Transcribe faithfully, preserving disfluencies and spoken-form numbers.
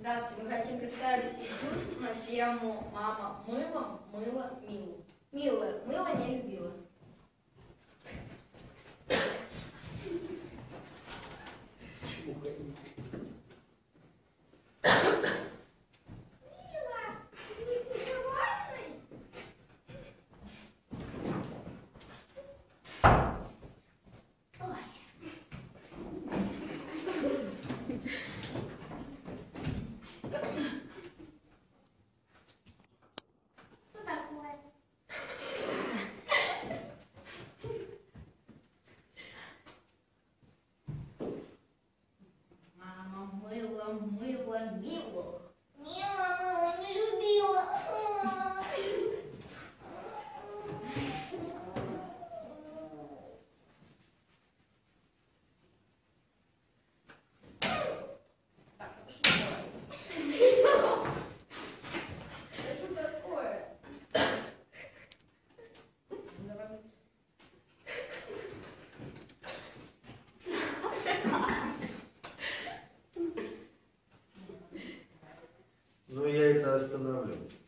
Здравствуйте, мы хотим представить этюд на тему «Мама мыла, мыла, милу». Милая, мыла не любила. Мыла, мыла, милу. Мила мыла не любила. Так, это что такое? Это такое? Ну, я это остановлю.